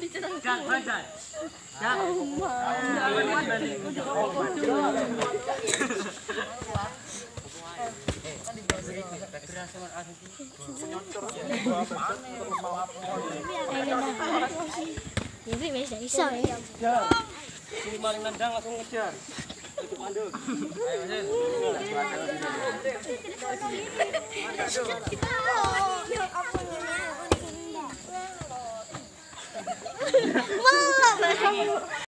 Jangan bandar. Ini bisa iso ya. Si maling nendang langsung ngejar. Itu mandul. Ayo,